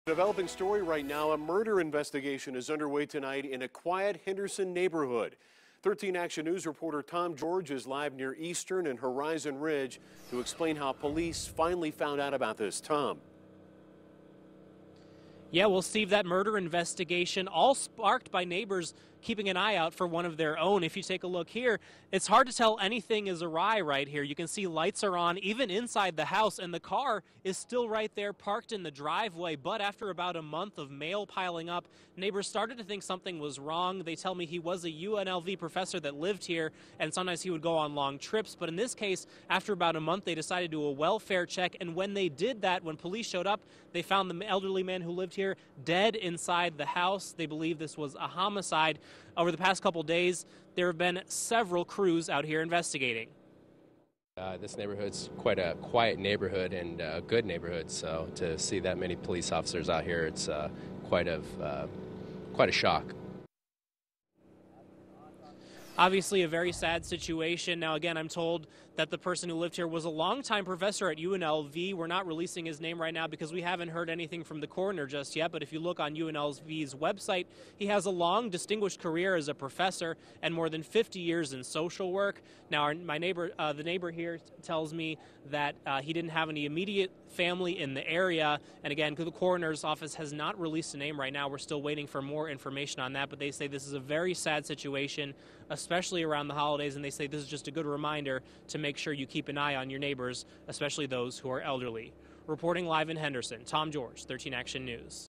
Developing story right now, a murder investigation is underway tonight in a quiet Henderson neighborhood. 13 Action News reporter Tom George is live near Eastern and Horizon Ridge to explain how police finally found out about this. Tom. Yeah, well, Steve, that murder investigation all sparked by neighbors keeping an eye out for one of their own. If you take a look here, it's hard to tell anything is awry right here. You can see lights are on even inside the house, and the car is still right there parked in the driveway. But after about a month of mail piling up, neighbors started to think something was wrong. They tell me he was a UNLV professor that lived here, and sometimes he would go on long trips. But in this case, after about a month, they decided to do a welfare check, and when they did that, when police showed up, they found the elderly man who lived here dead inside the house. They believe this was a homicide. Over the past couple days, there have been several crews out here investigating. This neighborhood's quite a quiet neighborhood and a good neighborhood, so to see that many police officers out here, it's quite a shock. Obviously a very sad situation. Now, again, I'm told that the person who lived here was a longtime professor at UNLV. We're not releasing his name right now because we haven't heard anything from the coroner just yet, but if you look on UNLV's website, he has a long, distinguished career as a professor and more than 50 years in social work. Now, the neighbor here tells me that he didn't have any immediate family in the area, and again, the coroner's office has not released a name right now. We're still waiting for more information on that, but they say this is a very sad situation, especially around the holidays, and they say this is just a good reminder to make sure you keep an eye on your neighbors, especially those who are elderly. Reporting live in Henderson, Tom George, 13 Action News.